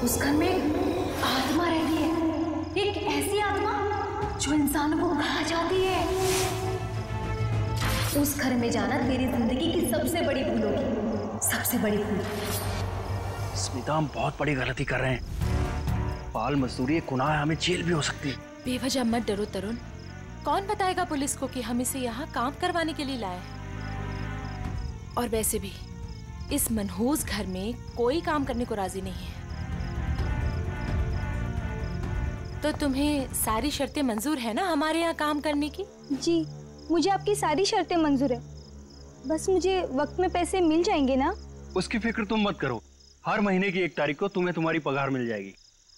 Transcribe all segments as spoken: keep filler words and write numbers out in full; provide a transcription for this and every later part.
उस घर में एक आत्मा रहती है, एक ऐसी आत्मा जो इंसानों को खा जाती है। उस घर में जाना तेरी जिंदगी की सबसे बड़ी भूल होगी, सबसे बड़ी भूल। स्मिता, हम बहुत बड़ी गलती कर रहे हैं। बाल मजदूरी एक गुनाह है, हमें जेल भी हो सकती है। बेवजह मत डरो तरुण। कौन बताएगा पुलिस को कि हम इसे यहाँ काम करवाने के लिए लाए हैं? और वैसे भी इस मनहूस घर में कोई काम करने को राजी नहीं है। तो तुम्हें सारी शर्तें मंजूर है ना हमारे यहाँ काम करने की? जी, मुझे आपकी सारी शर्तें मंजूर है। बस मुझे वक्त में पैसे मिल जाएंगे ना? उसकी फिक्र तुम मत करो, हर महीने की एक तारीख को तुम्हें तुम्हारी पगार मिल जाएगी।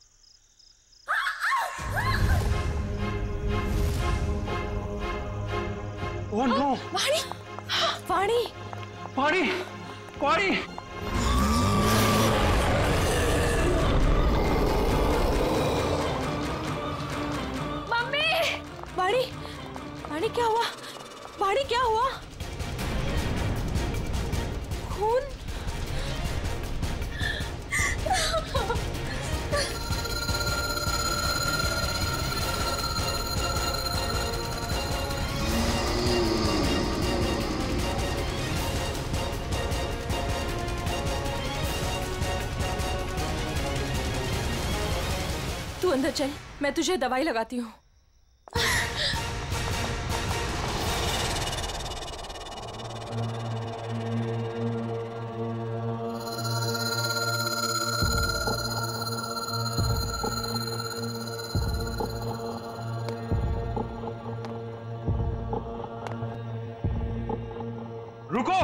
Oh no! वाणी! वाणी! वाणी! वाणी! मम्मी! वाणी! वाणी क्या हुआ? वाणी क्या हुआ? खून? तू अंदर चल, मैं तुझे दवाई लगाती हूँ। रुको!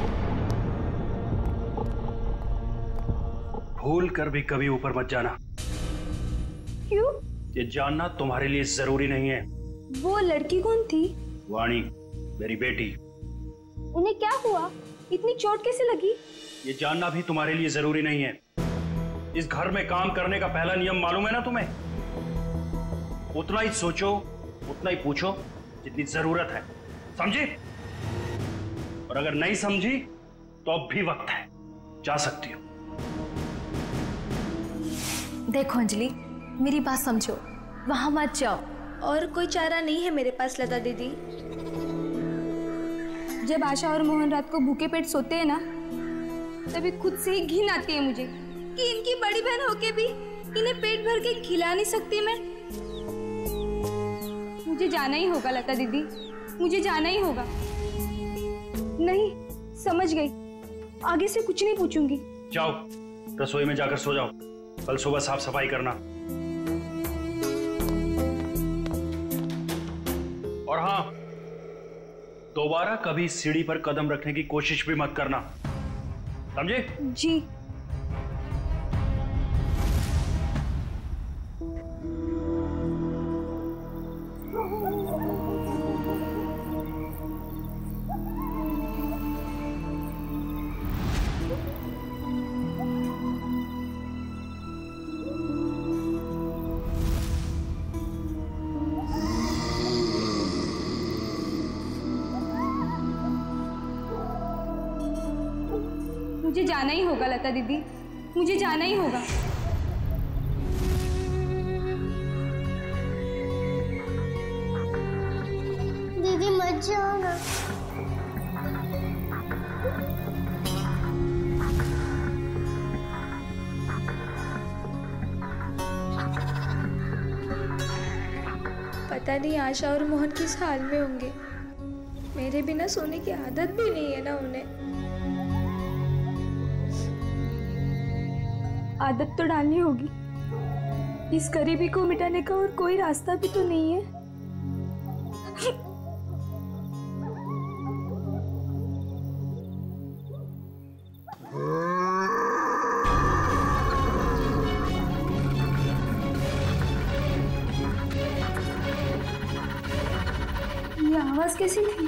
भूल कर भी कभी ऊपर मत जाना। क्यों? ये जानना तुम्हारे लिए जरूरी नहीं है। वो लड़की कौन थी? वाणी, मेरी बेटी। उन्हें क्या हुआ? इतनी चोट कैसे लगी? ये जानना भी तुम्हारे लिए जरूरी नहीं है। इस घर में काम करने का पहला नियम मालूम है ना तुम्हें? उतना ही सोचो, उतना ही पूछो जितनी जरूरत है, समझी? और अगर नहीं समझी तो अब भी वक्त है, जा सकती हो। देखो अंजलि, मेरी बात समझो, वहां मत जाओ। और कोई चारा नहीं है मेरे पास लता दीदी। जब आशा और मोहन रात को भूखे पेट सोते हैं ना, तभी खुद से ही घिन आती है मुझे कि इनकी बड़ी बहन होके भी इन्हें पेट भर के खिला नहीं सकती मैं। मुझे जाना ही होगा लता दीदी, मुझे जाना ही होगा। नहीं, समझ गई, आगे से कुछ नहीं पूछूंगी। जाओ, रसोई में जाकर सो जाओ, कल सुबह साफ सफाई करना। और हाँ, दोबारा कभी सीढ़ी पर कदम रखने की कोशिश भी मत करना, समझे? जी। मुझे जाना ही होगा लता दीदी, मुझे जाना ही होगा। दीदी मत जाओ। पता नहीं आशा और मोहन किस हाल में होंगे। मेरे बिना सोने की आदत भी नहीं है ना उन्हें। आदत तो डालनी होगी। इस गरीबी को मिटाने का और कोई रास्ता भी तो नहीं है। ये आवाज कैसी थी?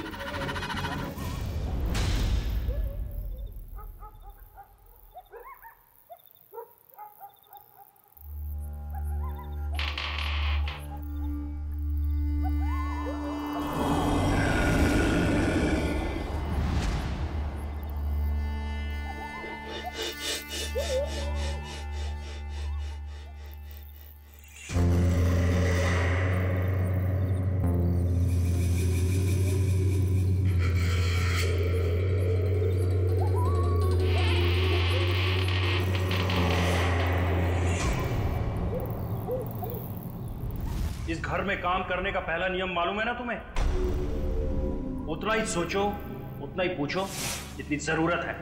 घर में काम करने का पहला नियम मालूम है ना तुम्हें? उतना ही सोचो, उतना ही पूछो जितनी जरूरत है।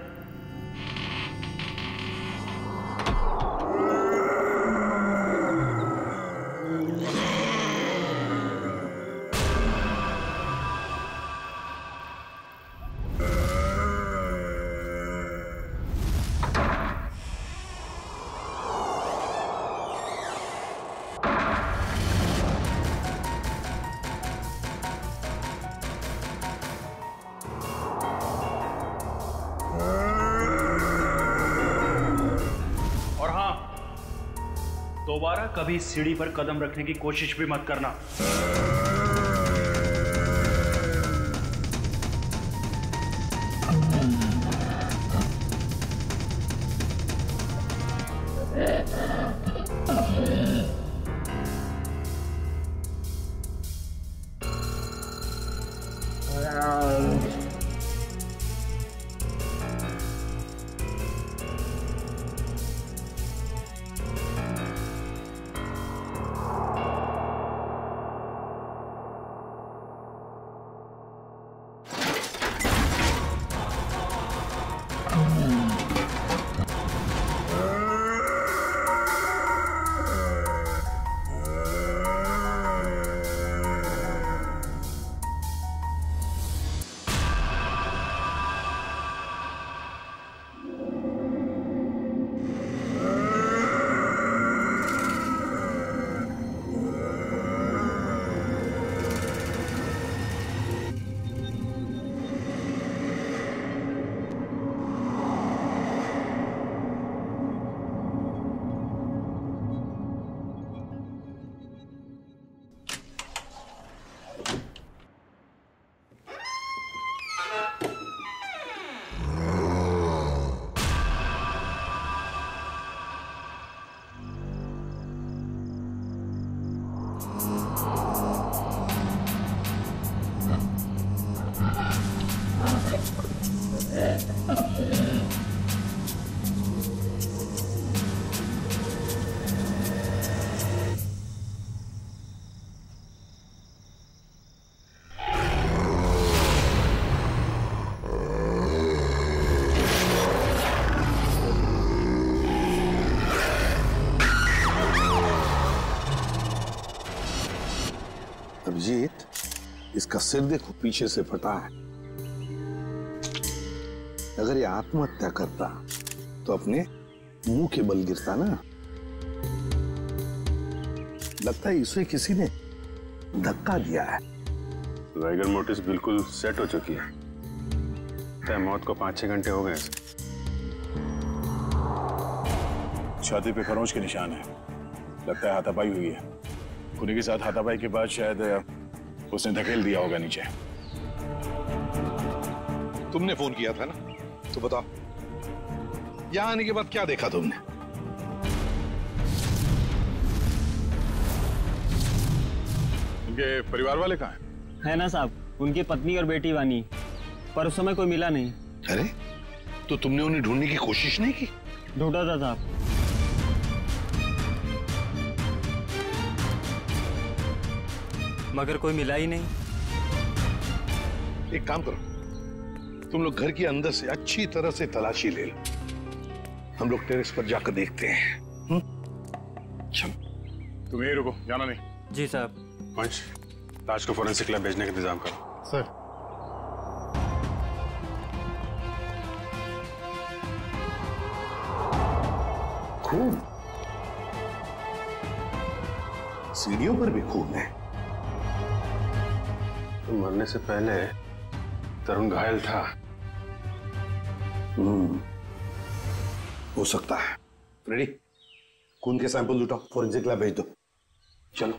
दोबारा कभी सीढ़ी पर कदम रखने की कोशिश भी मत करना। अभिजीत, इसका सिर देखो पीछे से फटा है। अगर ये आत्महत्या करता तो अपने मुंह के बल गिरता ना। लगता है इसे किसी ने धक्का दिया है। वाइगर मोटिस बिल्कुल सेट हो चुकी है। तय मौत को पांच छह घंटे हो गए। छाती पे खरोंच के निशान है। लगता है हाथापाई हुई है। खुनी के साथ हाथापाई के बाद शायद उसने धकेल दिया होगा नीचे। तुमने फोन किया था ना, तो बताओ यहां आने के बाद क्या देखा तुमने? उनके परिवार वाले कहाँ हैं? है ना साहब, उनकी पत्नी और बेटी वानी, पर उस समय कोई मिला नहीं। अरे तो तुमने उन्हें ढूंढने की कोशिश नहीं की? ढूंढा था साहब, मगर कोई मिला ही नहीं। एक काम करो, तुम लोग घर के अंदर से अच्छी तरह से तलाशी ले लो। हम लोग टेरेस पर जाकर देखते हैं। चलो तुम यहीं रुको, जाना नहीं। जी साहब। पंच, लाश को फोरेंसिक लैब भेजने का इंतजाम करो। सर। खून, सीढ़ियों पर भी खून है। तो मरने से पहले तरुण घायल था। हम्म, हो सकता है। रेडी, खून के सैंपल उठाओ, फोरेंसिक लैब भेज दो। चलो।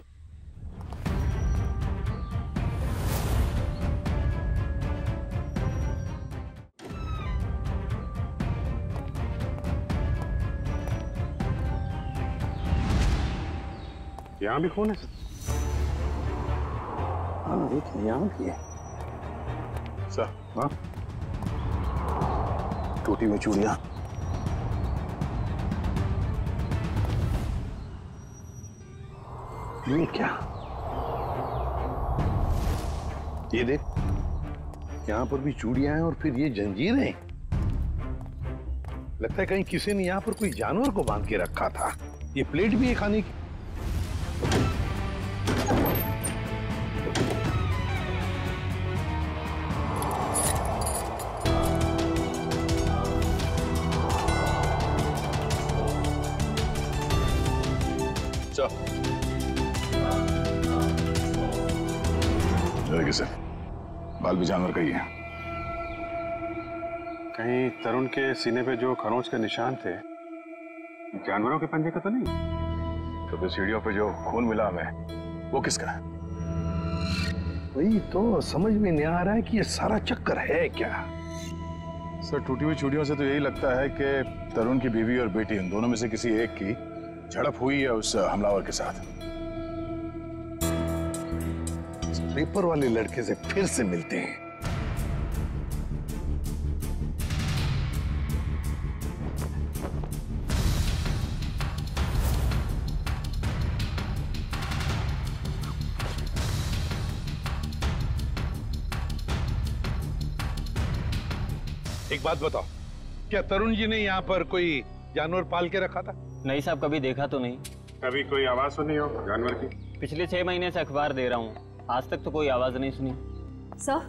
यहां भी खून है? हाँ देखिए, यहाँ भी है। सर। हाँ, टूटी हुई चूड़ियां। ये क्या? ये देख, यहाँ पर भी चूड़ियां हैं और फिर ये जंजीरें। लगता है कहीं किसी ने यहाँ पर कोई जानवर को बांध के रखा था। ये प्लेट भी है खाने की। सर, बाल भी जानवर का ही है। कहीं तरुण के सीने पे जो खरोंच के निशान थे जानवरों के पंजे का तो नहीं? तो फिर सीढ़ियों पे जो खून मिला हमें, वो किसका है? वही तो समझ में नहीं आ रहा है कि ये सारा चक्कर है क्या। सर, टूटी हुई चूड़ियों से तो यही लगता है कि तरुण की बीवी और बेटी, इन दोनों में से किसी एक की झड़प हुई है उस हमलावर के साथ। पेपर वाले लड़के से फिर से मिलते हैं। एक बात बताओ, क्या तरुण जी ने यहाँ पर कोई जानवर पाल के रखा था? नहीं साहब, कभी देखा तो नहीं। कभी कोई आवाज सुनी हो जानवर की? पिछले छह महीने से अखबार दे रहा हूँ, आज तक तो कोई आवाज नहीं सुनी। सर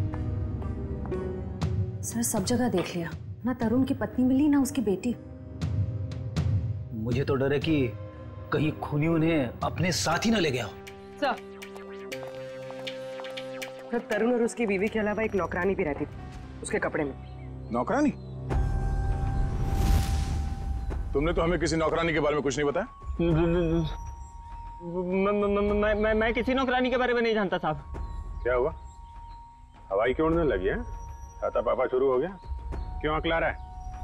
सर सब जगह देख लिया, ना तरुण की पत्नी मिली ना उसकी बेटी। मुझे तो डर है कि कहीं खूनी उन्हें अपने साथ ही ना ले गया हो। सर, तरुण और उसकी बीवी के अलावा एक नौकरानी भी रहती थी उसके कपड़े में। नौकरानी? तुमने तो हमें किसी नौकरानी के बारे में कुछ नहीं बताया। मैं मैं मैं किसी नौकरानी के बारे में नहीं जानता साहब। क्या हुआ? हवाई क्यों उड़ने लगी है? छाता पापा शुरू हो गया? क्यों अकला रहा है?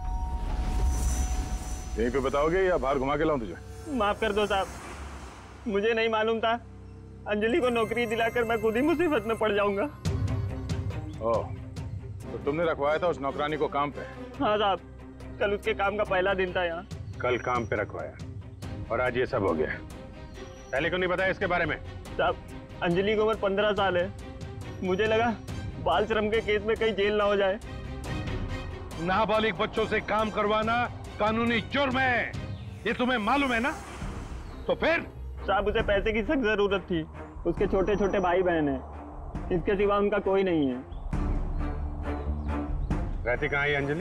यहीं पे बताओगे या बाहर घुमा के लाऊं तुझे? माफ कर दो साहब, मुझे नहीं मालूम था। अंजलि को नौकरी दिलाकर मैं खुद ही मुसीबत में पड़ जाऊंगा। ओह, तो तुमने रखवाया था उस नौकरानी को काम पे? हाँ साहब, कल उसके काम का पहला दिन था यहाँ। कल काम पे रखवाया और आज ये सब हो गया। पहले क्यों नहीं बताया इसके बारे में? साहब, अंजलि की उम्र पंद्रह साल है, मुझे लगा बाल श्रम के केस में कहीं जेल ना हो जाए। नाबालिग बच्चों से काम करवाना कानूनी जुर्म है, ये तुम्हें मालूम है ना? तो फिर? साहब, उसे पैसे की सख्त जरूरत थी, उसके छोटे छोटे भाई बहन हैं, इसके सिवा उनका कोई नहीं है। रहती कहाँ है अंजलि?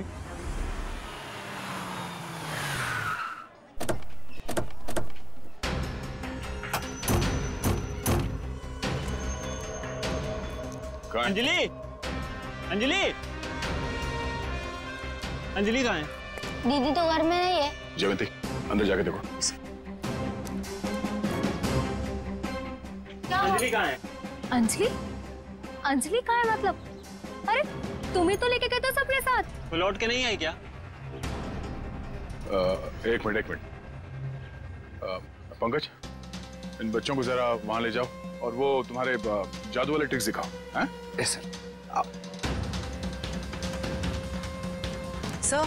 अंजलि, अंजलि, अंजलि कहाँ है? दीदी तो घर में नहीं है। जयंती, अंदर जाके देखो। अंजलि कहाँ है? अंजलि? अंजलि कहाँ है मतलब? अरे तुम ही तो लेके गए थे सबके साथ। वो लौट के नहीं आई क्या? आ, एक मिनट एक मिनट पंकज, इन बच्चों को जरा वहां ले जाओ और वो तुम्हारे जादू वाले ट्रिक्स दिखाओ। हैं? Yes sir. आप सर,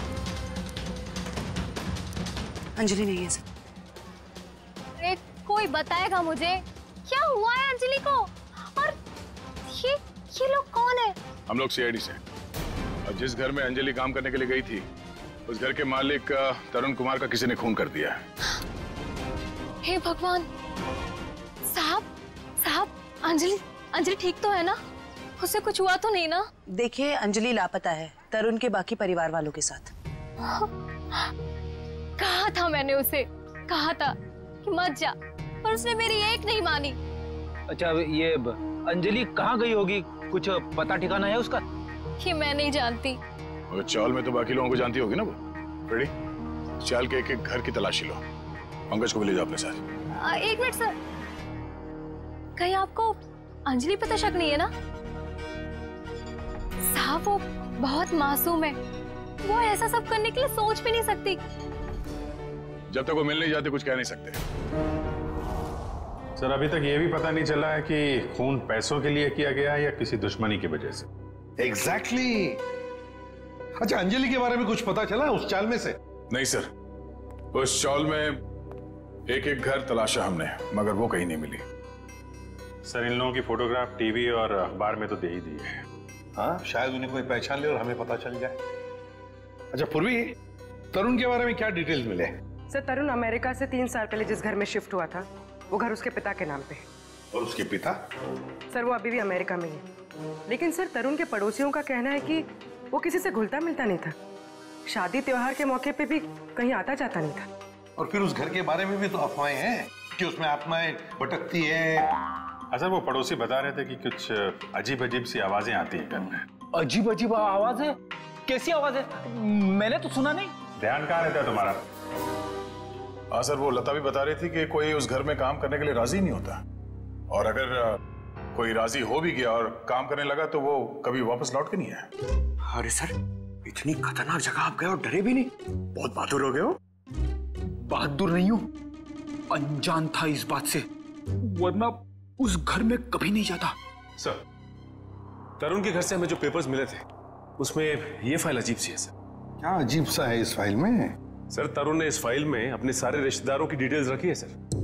अंजलि नहीं है सर। अरे कोई बताएगा मुझे क्या हुआ है अंजलि को? और ये ये लोग कौन है? हम लोग सीआईडी से। और जिस घर में अंजलि काम करने के लिए गई थी, उस घर के मालिक तरुण कुमार का किसी ने खून कर दिया है। हे भगवान! साहब, साहब, अंजलि, अंजलि ठीक तो है ना? उसे कुछ हुआ तो नहीं ना? देखिए, अंजलि लापता है तरुण के बाकी परिवार वालों के साथ। कहा था मैंने उसे, कहा था कि मत जा, पर उसने मेरी एक नहीं मानी। अच्छा, ये अंजलि कहाँ गई होगी? कुछ पता ठिकाना है उसका? ये मैं नहीं जानती। और चाल में तो बाकी लोगों को जानती होगी ना वो। रेडी? चाल के एक एक घर की तलाशी लो। पंकज को भी ले जाओ अपने साथ। आ, एक मिनट सर, कहीं आपको अंजलि पे तो शक नहीं है ना? साहब, वो बहुत मासूम है, वो ऐसा सब करने के लिए सोच भी नहीं सकती। जब तक वो मिल नहीं जाते कुछ कह नहीं सकते। सर, अभी तक ये भी पता नहीं चला है कि खून पैसों के लिए किया गया है या किसी दुश्मनी की वजह से। Exactly exactly. अच्छा, अंजलि के बारे में कुछ पता चला उस चाल में से? नहीं सर, उस चाल में एक एक घर तलाशा हमने, मगर वो कहीं नहीं मिली। सर इन लोगों की फोटोग्राफ टीवी और अखबार में तो दे ही दी है। हाँ, शायद उन्हें कोई पहचान ले और हमें पता चल जाए। अच्छा पूर्वी, तरुण के बारे में क्या डिटेल्स मिले? सर तरुण अमेरिका से तीन साल पहले जिस घर में शिफ्ट हुआ था वो घर उसके पिता के नाम पे है। और उसके पिता? सर वो अभी भी अमेरिका में ही है, लेकिन सर तरुण के पड़ोसियों का कहना है कि वो किसी से घुलता मिलता नहीं था, शादी त्योहार के मौके पे भी कहीं आता जाता नहीं था। और फिर उस घर के बारे में भी तो अफवाहें हैं कि उसमें आत्माएं भटकती हैं। अच्छा वो पड़ोसी बता रहे थे कि कुछ अजीब अजीब सी आवाजें आती हैं घर में। अजीब अजीब आवाज है? कैसी आवाज है? मैंने तो सुना नहीं। ध्यान कहाँ रहता है तुम्हारा? हाँ सर, वो लता भी बता रही थी कि कोई उस घर में काम करने के लिए राजी नहीं होता, और अगर कोई राजी हो भी गया और काम करने लगा तो वो कभी वापस लौट के नहीं आया। अरे सर, इतनी खतरनाक जगह आप गए और डरे भी नहीं? बहुत बहादुर हो गए हो। बहादुर नहीं हूं, अनजान था इस बात से, वरना उस घर में कभी नहीं जाता। सर, तरुण के घर से हमें जो पेपर्स मिले थे उसमें ये फाइल अजीब सी है सर। क्या अजीब सा है इस फाइल में? सर तरुण ने इस फाइल में अपने सारे रिश्तेदारों की डिटेल्स रखी है सर।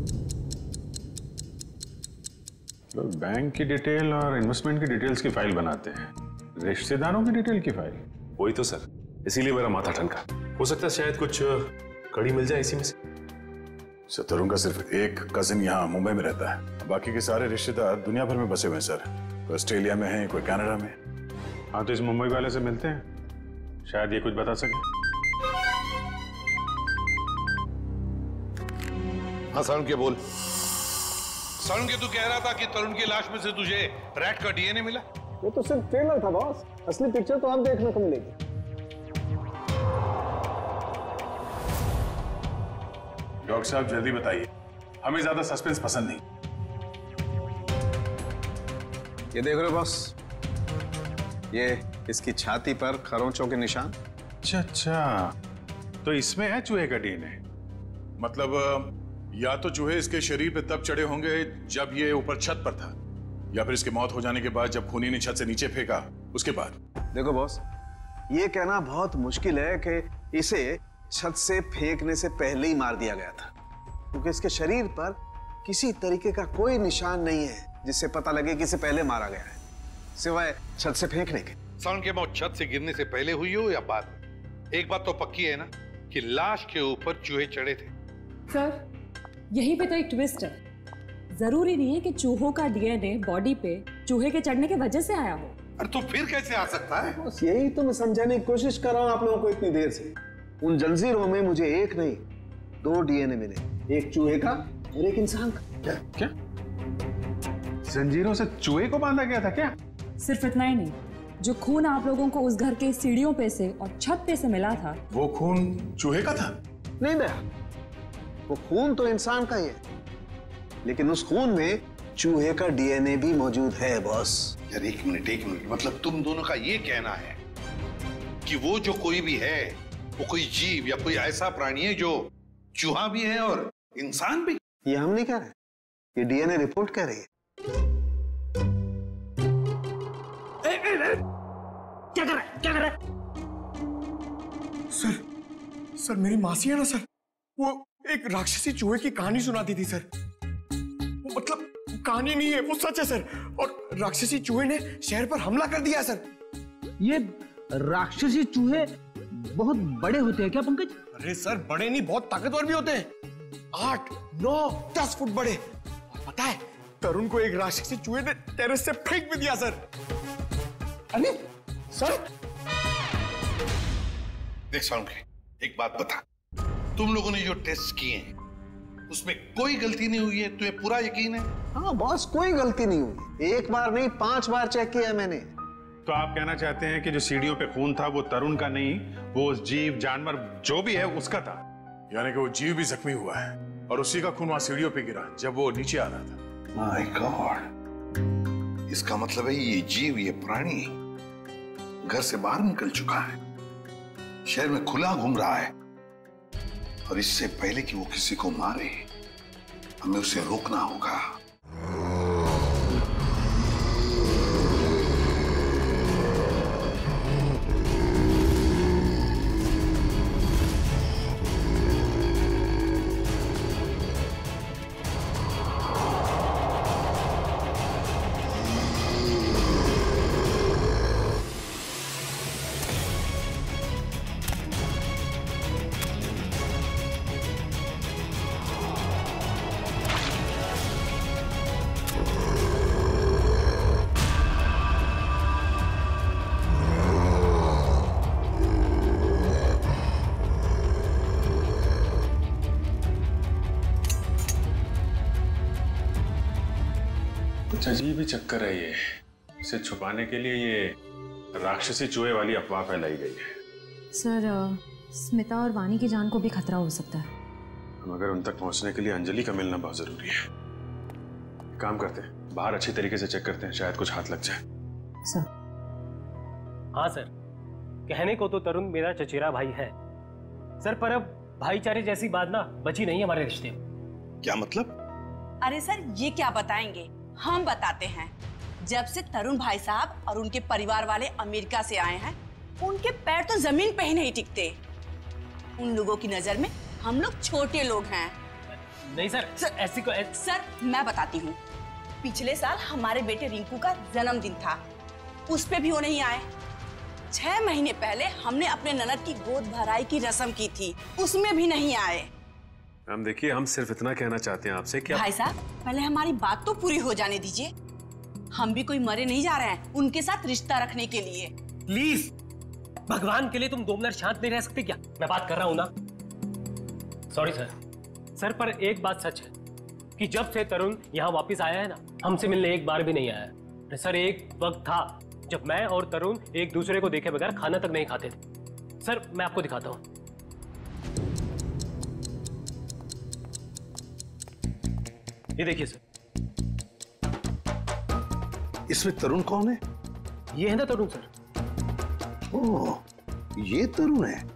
तो बैंक की डिटेल और इन्वेस्टमेंट की डिटेल्स की फाइल बनाते हैं, रिश्तेदारों की डिटेल की फाइल? वही तो सर, इसीलिए मेरा माथा ठनका। हो सकता है शायद कुछ कड़ी मिल जाए इसी में से। सर तरुण का सिर्फ एक कजिन यहाँ मुंबई में रहता है, बाकी के सारे रिश्तेदार दुनिया भर में बसे हुए हैं सर। कोई ऑस्ट्रेलिया में है, कोई कनाडा में। हाँ तो इस मुंबई वाले से मिलते हैं, शायद ये कुछ बता सके। हाँ सारुण के बोल। सारुण के तू कह रहा था कि तरुण की लाश में से तुझे रैट का डीएनए मिला? वो तो सिर्फ ट्रेलर था बॉस, असली पिक्चर तो आप देखने को मिलेगी। डॉक्टर साहब जल्दी बताइए, हमें ज्यादा सस्पेंस पसंद नहीं। ये देख रहे हो बॉस, ये इसकी छाती पर खरोंचों के निशान। अच्छा अच्छा, तो इसमें है चूहे का डीएनए? मतलब या तो चूहे इसके शरीर पे तब चढ़े होंगे जब ये ऊपर छत पर था, या फिर इसकी मौत हो जाने के बाद जब खूनी ने छत से नीचे फेंका उसके बाद। देखो बॉस, ये कहना बहुत मुश्किल है कि इसे छत से फेंकने से पहले ही मार दिया गया था, क्योंकि इसके शरीर पर किसी तरीके का कोई निशान नहीं है जिससे पता लगे कि इसे पहले मारा गया है, सिवाय छत से फेंकने के। सारुण की मौत छत से गिरने से पहले हुई हो या बाद? एक बात तो पक्की है ना कि लाश के ऊपर चूहे चढ़े थे। सर यही पे तो एक ट्विस्ट है, जरूरी नहीं है कि चूहों का डीएनए बॉडी पे चूहे के चढ़ने की वजह से आया हो। अरे तो फिर कैसे आ सकता है? बस यही तो मैं समझाने की कोशिश कर रहा हूँ आप लोगों को इतनी देर से। उन जंजीरों में मुझे एक नहीं दो डीएनए मिले, एक चूहे का और एक इंसान का। क्या क्या जंजीरों से चूहे को बांधा गया था क्या? सिर्फ इतना ही नहीं, जो खून आप लोगों को उस घर के सीढ़ियों पे से और छत पे से मिला था, वो खून चूहे का था? नहीं दया, वो खून तो इंसान का ही है, लेकिन उस खून में चूहे का डीएनए भी मौजूद है बॉस। यार एक मिनट एक मिनट, मतलब तुम दोनों का ये कहना है कि वो जो कोई भी है वो कोई जीव या कोई ऐसा प्राणी है जो चूहा भी है और इंसान भी? ये हम नहीं कह रहे, ये डीएनए रिपोर्ट कह रही है। ए, ए, ए, क्या कर रहा है? क्या कर रहा है? सर, सर मेरी मासी है ना सर, वो एक राक्षसी चूहे की कहानी सुनाती थी सर। वो मतलब कहानी नहीं है, वो सच है सर। और राक्षसी चूहे ने शहर पर हमला कर दिया सर। ये राक्षसी चूहे बहुत बड़े होते हैं क्या पंकज? अरे सर बड़े नहीं, बहुत ताकतवर भी होते हैं, आठ नौ दस फुट बड़े। और पता है तरुण को एक राक्षसी चूहे ने टेरेस से फेंक भी दिया सर। अरे सर देख सारुण, एक बात बता, तुम लोगों ने जो टेस्ट किए हैं उसमें कोई गलती नहीं हुई है? तुम्हें पूरा यकीन है? हाँ बॉस, कोई गलती नहीं हुई, एक बार नहीं पांच बार चेक किया मैंने। तो आप कहना चाहते हैं कि जो सीढ़ियों पे खून था वो तरुण का नहीं, वो जीव जानवर जो भी है उसका था? यानी कि वो जीव भी जख्मी हुआ है और उसी का खून वहां सीढ़ियों पे गिरा जब वो नीचे आ रहा था। माय गॉड, इसका मतलब है ये जीव, ये प्राणी घर से बाहर निकल चुका है, शहर में खुला घूम रहा है, और इससे पहले कि वो किसी को मारे हमें उसे रोकना होगा। कुछ अजीब ही चक्कर है ये। इसे छुपाने के लिए ये राक्षसी चूहे वाली अफवाह फैलाई गई है। सर, स्मिता और वानी की जान को भी खतरा हो सकता है। मगर उन तक पहुंचने के लिए अंजलि का मिलना बहुत जरूरी है। काम करते हैं, बाहर अच्छी तरीके से चेक करते हैं, शायद कुछ हाथ लग जाए। सर। हाँ सर, कहने को तो तरुण मेरा चचेरा भाई है सर, पर अब भाईचारे जैसी बात ना बची नहीं हमारे रिश्ते में। क्या मतलब? अरे सर, ये क्या बताएंगे, हम बताते हैं। जब से तरुण भाई साहब और उनके परिवार वाले अमेरिका से आए हैं, उनके पैर तो जमीन पे ही नहीं टिकते। उन लोगों की नजर में हम लोग छोटे लोग हैं। नहीं सर, सर ऐसी को ऐस... सर मैं बताती हूँ, पिछले साल हमारे बेटे रिंकू का जन्मदिन था, उस पे भी वो नहीं आए। छह महीने पहले हमने अपने ननद की गोद भराई की रस्म की थी, उसमें भी नहीं आए। हम देखिए, हम सिर्फ इतना कहना चाहते हैं आपसे कि भाई साहब, पहले हमारी बात तो पूरी हो जाने दीजिए। हम भी कोई मरे नहीं जा रहे हैं उनके साथ रिश्ता रखने के लिए। प्लीज, भगवान के लिए तुम दो मिनट शांत नहीं रह सकते क्या? मैं बात कर रहा हूँ ना। Sorry sir. सर, पर एक बात सच है कि जब से तरुण यहाँ वापस आया है ना, हमसे मिलने एक बार भी नहीं आया है। सर, एक वक्त था जब मैं और तरुण एक दूसरे को देखे बगैर खाना तक नहीं खाते थे। सर, मैं आपको दिखाता हूँ। ये देखिए सर। इसमें तरुण कौन है? ये है ना तरुण सर। ओह, ये तरुण है।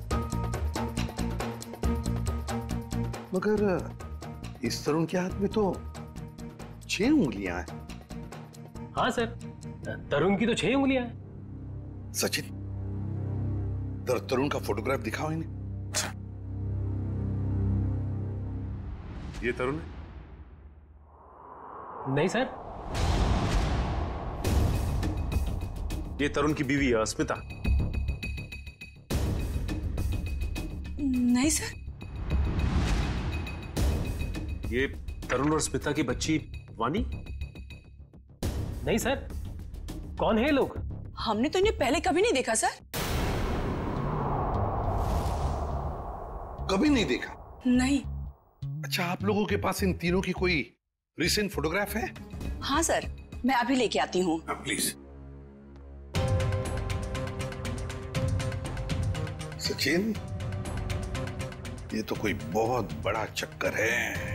मगर इस तरुण के हाथ में तो छह उंगलियां हैं। हाँ सर, तरुण की तो छह उंगलियां हैं। सचिन, तर तरुण का फोटोग्राफ दिखाओ इन्हें। ये तरुण है? नहीं सर। ये तरुण की बीवी है स्मिता। नहीं सर। ये तरुण और स्मिता की बच्ची वानी? नहीं सर। कौन है ये लोग? हमने तो इन्हें पहले कभी नहीं देखा सर। कभी नहीं देखा? नहीं। अच्छा, आप लोगों के पास इन तीनों की कोई रिसेंट फोटोग्राफ है? हाँ सर, मैं अभी लेके आती हूँ। प्लीज। सचिन, ये तो कोई बहुत बड़ा चक्कर है।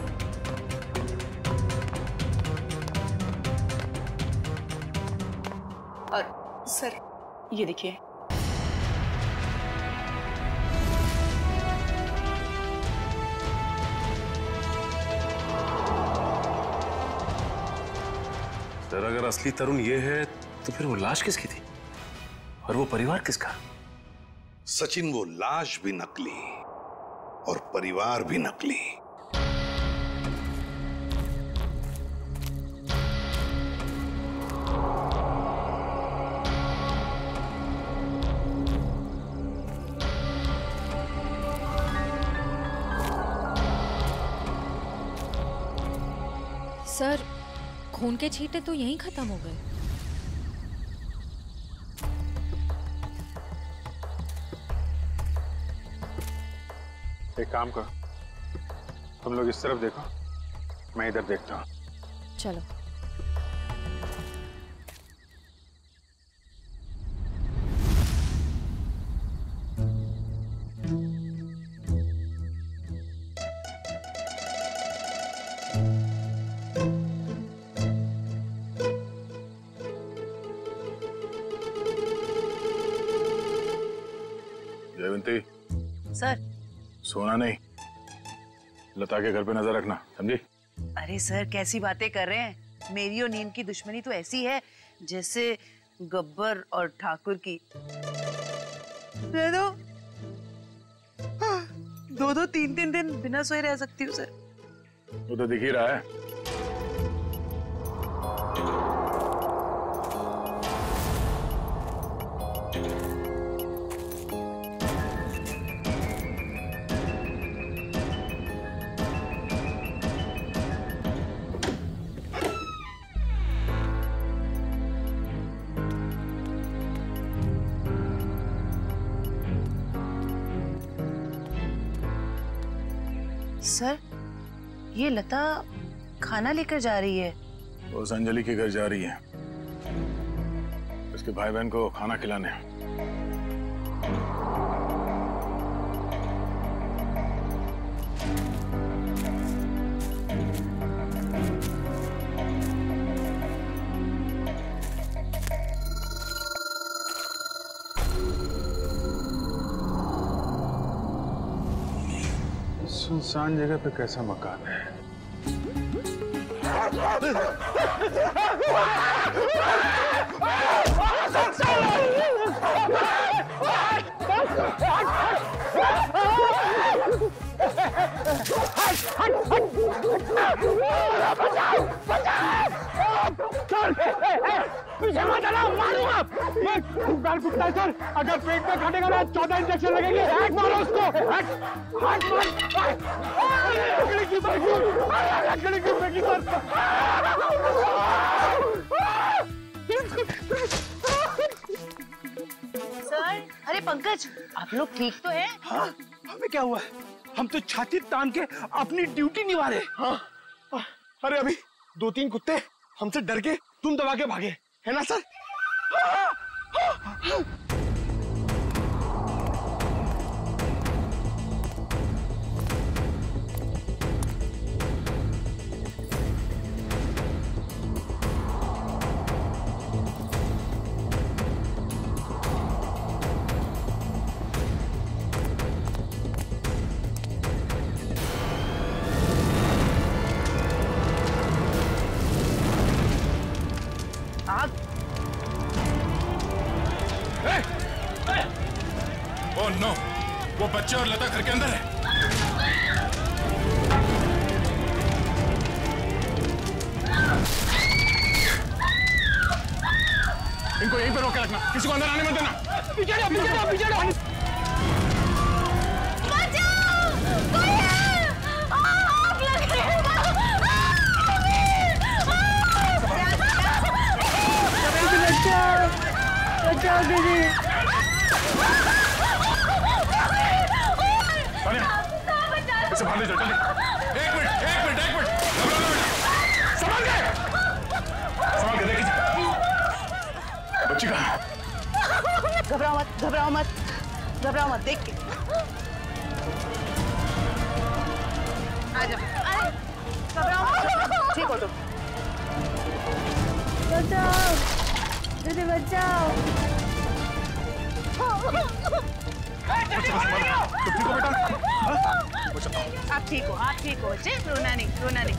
और सर, ये देखिए। सर, अगर असली तरुण ये है तो फिर वो लाश किसकी थी और वो परिवार किसका? सचिन, वो लाश भी नकली और परिवार भी नकली। सर, खून के छींटे तो यहीं खत्म हो गए। एक काम करो, तुम लोग इस तरफ देखो, मैं इधर देखता हूँ। चलो। जयवंती। सर। सोना नहीं, लता के घर पे नजर रखना, समझी? अरे सर, कैसी बातें कर रहे हैं? मेरी और नीम की दुश्मनी तो ऐसी है जैसे गब्बर और ठाकुर की। दे दो दो दो तीन तीन दिन बिना सोए रह सकती हूँ सर। वो तो दिख ही रहा है। सर, ये लता खाना लेकर जा रही है उस अंजलि के घर जा रही है, उसके भाई बहन को खाना खिलाने। सुनसान जगह पे कैसा मकान है? पीछे मत आना, मारूंगा। ये बैल कुत्ता है सर, अगर पेट में काटेगा ना चौदह इंजेक्शन लगेंगे। हट मारो उसको, हट, हट मार। लकड़ी की बैगी, लकड़ी की बैगी सर। सर, अरे पंकज, आप लोग ठीक तो हैं? हाँ, हमें क्या हुआ? हम तो छाती तान के अपनी ड्यूटी निभा रहे। हाँ, अरे अभी दो तीन कुत्ते हमसे डर के तुम दबा के भागे, है ना सर? हाँ, हाँ, हाँ। ओह नो, वो बच्चे और लता घर के अंदर है। इनको यहीं पर रोक के रखना, किसी को अंदर आने मत देना। पीछे जाओ, पीछे जाओ, पीछे जाओ। बचाओ! कोई है! आग लग रही है! बचाओ! बचाओ दीदी! इसे बाहर ले जाओ, जल्दी। एक मिनट, एक मिनट, एक मिनट। घबराओ मत। संभाल के, संभाल के देखिए। बच्ची कहाँ? घबराओ मत, घबराओ मत, घबराओ मत, देख के। आ जाओ, अरे घबराओ मत, ठीक हो तुम। बचाओ, दीदी बचाओ। आप ठीक हो, आप ठीक हो बच्चे, रोना नहीं, रोना नहीं।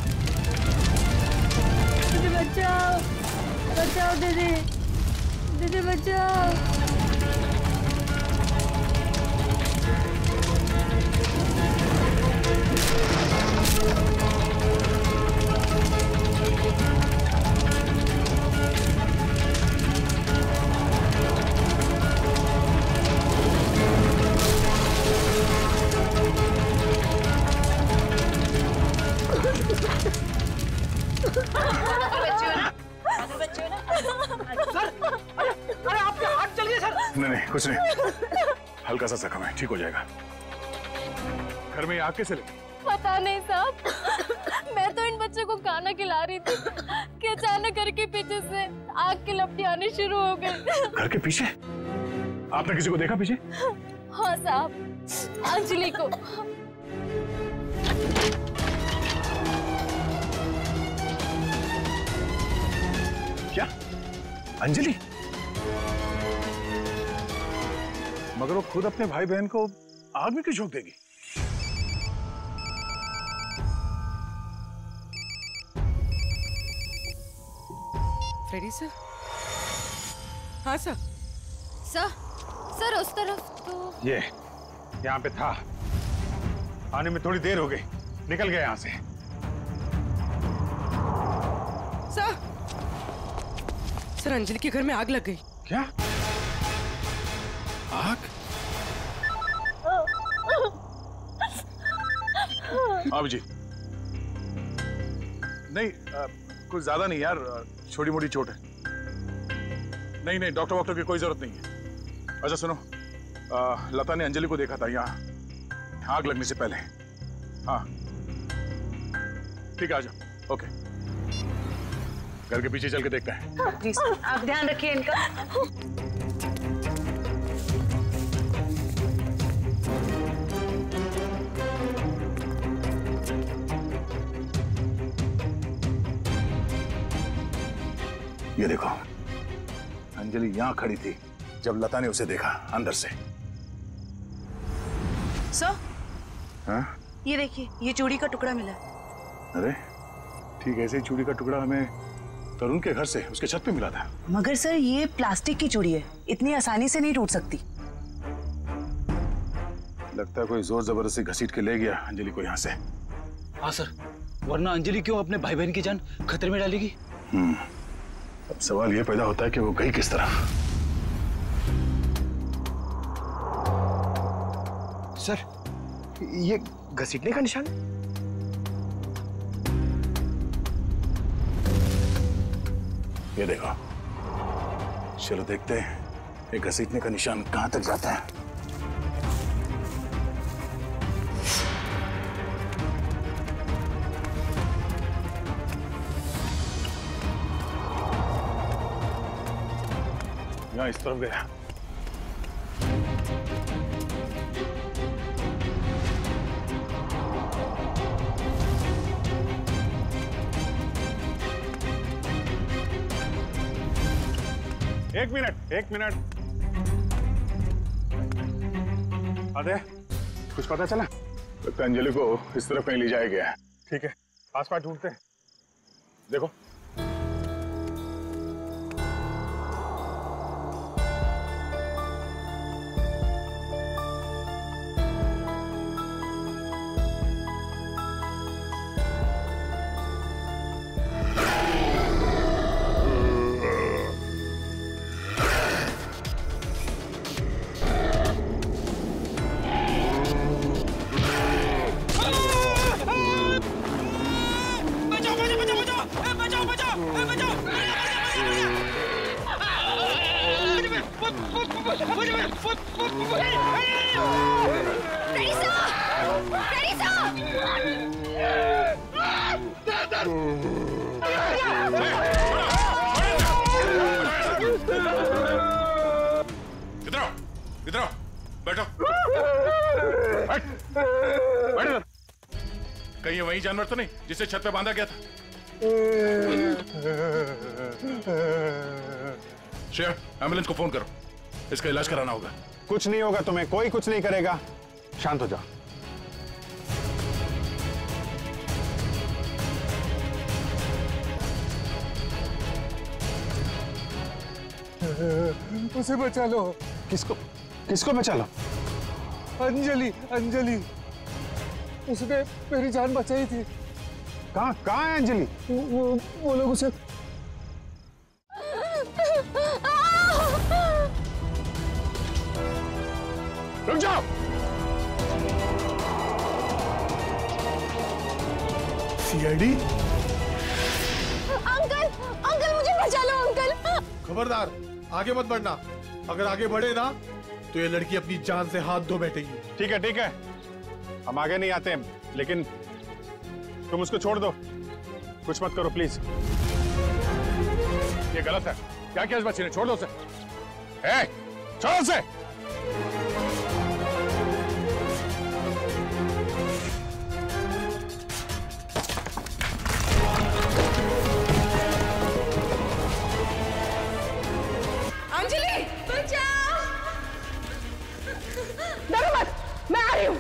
दीदी बचाओ, बचाओ दीदी, दीदी बचाओ। नहीं नहीं, कुछ नहीं, हल्का सा जख्म है, ठीक हो जाएगा। घर में आग कैसे लगी? पता नहीं साहब, मैं तो इन बच्चों को खाना खिला रही थी कि अचानक घर के पीछे से आग की लपटें आनी शुरू हो गई। घर के पीछे? आपने किसी को देखा पीछे? हाँ साहब, अंजलि को। क्या? अंजलि? मगर वो खुद अपने भाई बहन को आग में क्यों झोंक देगी? Freddy sir? हाँ सर। सर, सर उस तरफ तो ये यहाँ पे था, आने में थोड़ी देर हो गई, निकल गया यहाँ से। सर, सर अंजलि के घर में आग लग गई। क्या? आग? हाँ जी। नहीं आ, कुछ ज्यादा नहीं यार, छोटी मोटी चोट है। नहीं नहीं, डॉक्टर वॉक्टर की कोई जरूरत नहीं है। अच्छा सुनो, आ, लता ने अंजलि को देखा था यहाँ आग लगने से पहले। हाँ ठीक है, आ जाओ। ओके घर के पीछे चल के देखते हैं। प्लीज आप ध्यान रखिए इनका। ये देखो, अंजलि यहां खड़ी थी जब लता ने उसे देखा अंदर से। सो हाँ? ये देखिए, ये चूड़ी का टुकड़ा मिला। अरे ठीक ऐसे ही चूड़ी का टुकड़ा हमें तरुण के घर से उसके छत पे मिला था। मगर सर ये प्लास्टिक की चूड़ी है, इतनी आसानी से नहीं टूट सकती। लगता है कोई जोर जबरदस्ती घसीट के ले गया अंजलि को यहाँ से। हाँ सर, वरना अंजलि क्यों अपने भाई बहन की जान खतरे में डालेगी? हम्म, अब सवाल ये पैदा होता है कि वो गई किस तरह। सर, ये घसीटने का निशान? ये देखो, चलो देखते हैं ये घसीटने का निशान कहां तक जाता है। यहाँ इस तरफ गया। एक मिनट एक मिनट अरे कुछ पता चला? तो अंजलि को इस तरफ कहीं ले जाया गया है। ठीक है, आस पास ढूंढते हैं। देखो इधर आओ, इधर आओ, बैठो। बैठ, बैठ इधर। कहीं ये वही जानवर तो नहीं जिसे छत पे बांधा गया था? श्रेया, एम्बुलेंस को फोन करो, इसका इलाज कराना होगा। कुछ नहीं होगा तुम्हें, कोई कुछ नहीं करेगा। शांत हो जाओ। उसे बचा लो। किसको किसको बचा लो? अंजलि, अंजलि, उसने मेरी जान बचाई थी। कहाँ कहाँ है अंजलि? वो वो, वो लोग उसे रुक जाओ। सीआईडी? अंकल, अंकल मुझे बचा लो अंकल। खबरदार, आगे मत बढ़ना। अगर आगे बढ़े ना तो ये लड़की अपनी जान से हाथ धो बैठेगी। ठीक है ठीक है, हम आगे नहीं आते हैं, लेकिन तुम उसको छोड़ दो, कुछ मत करो प्लीज। ये गलत है। क्या किया इस बच्चे ने? छोड़ दो उसे। ए, छोड़ो उसे। अंजलि, बचाओ! डरो मत, मैं आ रही हूँ।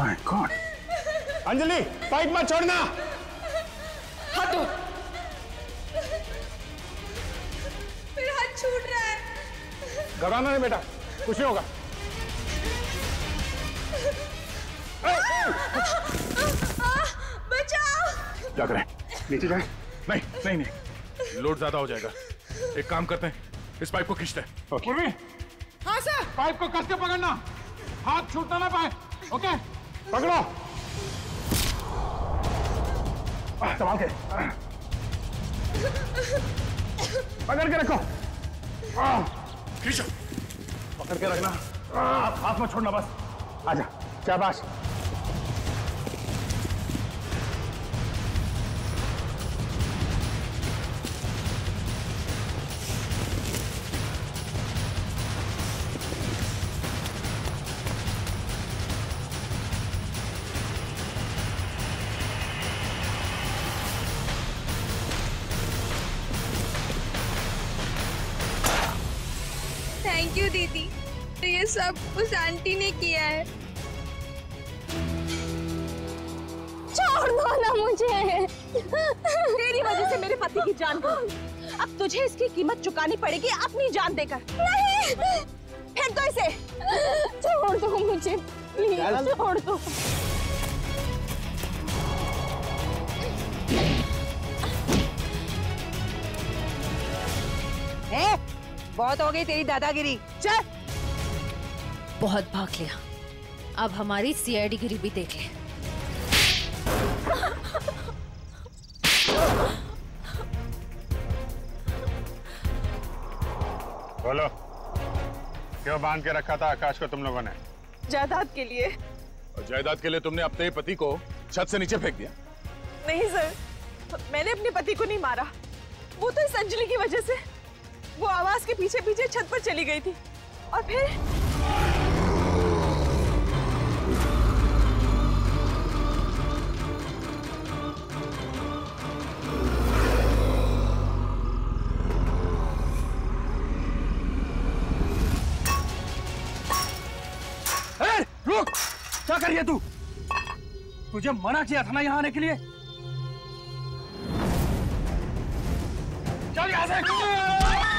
My God. अंजलि पाइप मत छोड़ना। हाथ दो। मेरा हाथ छूट रहा है। घबराना नहीं बेटा, कुछ नहीं होगा। बचाओ। क्या करें, नीचे जाए? नहीं नहीं नहीं, लोड ज्यादा हो जाएगा। एक काम करते हैं, इस पाइप को खींचते हैं। पूर्वी, हाँ सर। पाइप को कस के पकड़ना, हाथ छूटना ना पाए। ओके, पकड़ो। संभाल के, पकड़ के रखो। खींचो, पकड़ के रखना, हाथ मत छोड़ना बस। आजा, शाबाश। थैंक यू दीदी, ये सब उस आंटी ने किया है। छोड़ दो ना मुझे। तेरी वजह से मेरे पति की जान गई। अब तुझे इसकी कीमत चुकानी पड़ेगी अपनी जान देकर। नहीं, फेंक दो इसे। छोड़ दो मुझे प्लीज, छोड़ दो। ए, बहुत हो गई तेरी दादागिरी, चल। बहुत भाग लिया, अब हमारी सीआईडी गिरी भी देख ले। बोलो, क्यों बांध के रखा था आकाश को तुम लोगों ने? जायदाद के लिए। और जायदाद के लिए तुमने अपने पति को छत से नीचे फेंक दिया? नहीं सर, मैंने अपने पति को नहीं मारा, वो तो इस अंजलि की वजह से वो आवाज के पीछे पीछे छत पर चली गई थी और फिर ए, रुक! क्या कर रही है तू? तुझे मना किया था ना यहाँ आने के लिए। चल यहाँ से!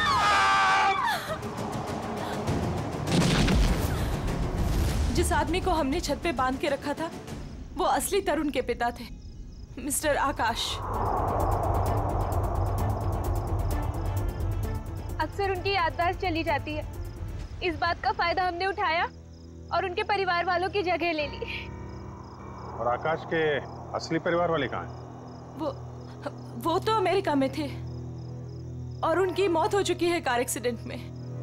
जिस आदमी को हमने छत पे बांध के रखा था वो असली तरुण के पिता थे, मिस्टर आकाश। अक्सर उनकी याददाश्त चली जाती है। इस बात का फायदा हमने उठाया और उनके परिवार वालों की जगह ले ली। और आकाश के असली परिवार वाले कहाँ हैं? वो वो तो अमेरिका में थे और उनकी मौत हो चुकी है कार एक्सीडेंट में।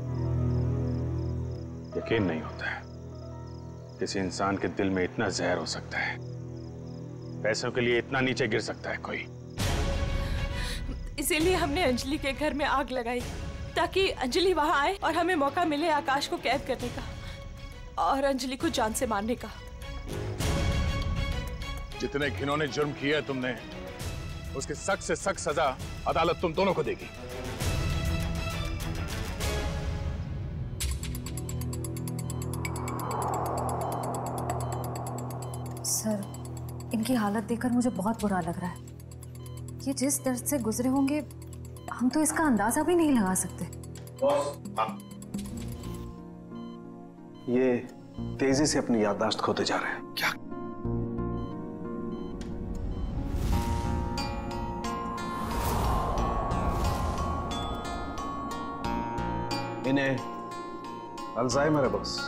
यकीन नहीं होता है किसी इंसान के दिल में इतना जहर हो सकता है, पैसों के लिए इतना नीचे गिर सकता है कोई। इसीलिए हमने अंजलि के घर में आग लगाई ताकि अंजलि वहां आए और हमें मौका मिले आकाश को कैद करने का और अंजलि को जान से मारने का। जितने घिनौने जुर्म किए हैं तुमने, उसकी सख्त से सख्त सजा अदालत तुम दोनों को देगी। सर, इनकी हालत देखकर मुझे बहुत बुरा लग रहा है। ये जिस दर्द से गुजरे होंगे हम तो इसका अंदाजा भी नहीं लगा सकते। ये तेजी से अपनी याददाश्त खोते जा रहे हैं। क्या? इन्हें अल्जाइमर है बॉस।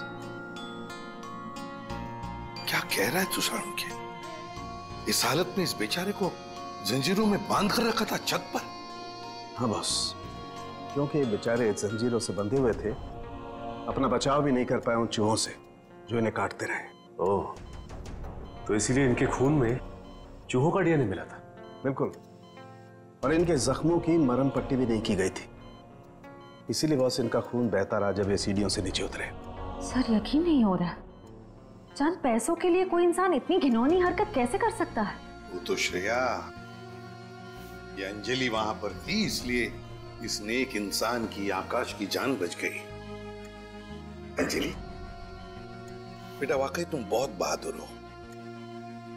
क्या कह रहा है तू सारुण के? इस हालत में इस बेचारे को जंजीरों में बांध कर रखा था छत पर? हाँ बॉस, क्योंकि बेचारे जंजीरों से बंधे हुए थे, अपना बचाव भी नहीं कर पाए उन चूहों से जो इन्हें काटते रहे। ओह, तो इसीलिए इनके खून में चूहों का डीएनए मिला था? बिल्कुल, और इनके जख्मों की मरहम पट्टी भी नहीं की गई थी, इसीलिए बॉस इनका खून बहता रहा जब ये सीढ़ियों से नीचे उतरे। सर, यकीन नहीं हो रहा, चंद पैसों के लिए कोई इंसान इतनी घिनौनी हरकत कैसे कर सकता है? वो तो श्रेया, ये अंजलि वहां पर थी इसलिए इस नेक इंसान की, आकाश की जान बच गई। अंजलि बेटा, वाकई तुम बहुत बहादुर हो।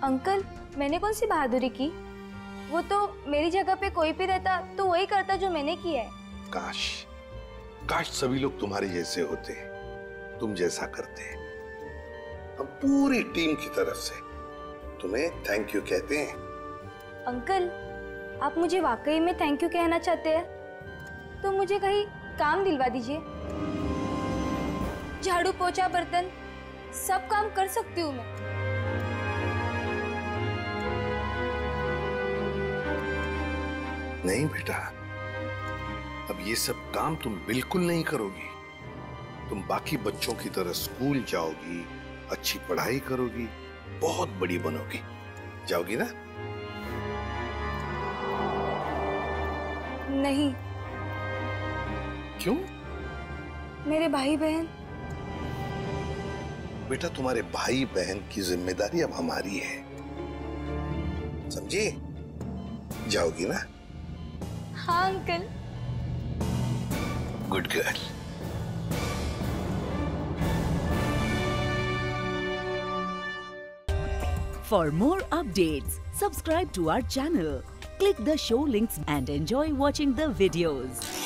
अंकल, मैंने कौन सी बहादुरी की? वो तो मेरी जगह पे कोई भी रहता तो वही करता जो मैंने किया है। काश काश सभी लोग तुम्हारे जैसे होते, तुम जैसा करते। हम पूरी टीम की तरफ से तुम्हें थैंक यू कहते हैं। अंकल, आप मुझे वाकई में थैंक यू कहना चाहते हैं तो मुझे कहीं काम दिलवा दीजिए। झाड़ू पोछा बर्तन सब काम कर सकती हूँ मैं। नहीं बेटा, अब ये सब काम तुम बिल्कुल नहीं करोगी। तुम बाकी बच्चों की तरह स्कूल जाओगी, अच्छी पढ़ाई करोगी, बहुत बड़ी बनोगी। जाओगी ना? नहीं। क्यों? मेरे भाई बहन। बेटा, तुम्हारे भाई बहन की जिम्मेदारी अब हमारी है, समझी? जाओगी ना? हाँ uncle. Good girl. For more updates, subscribe to our channel, click the show links and enjoy watching the videos.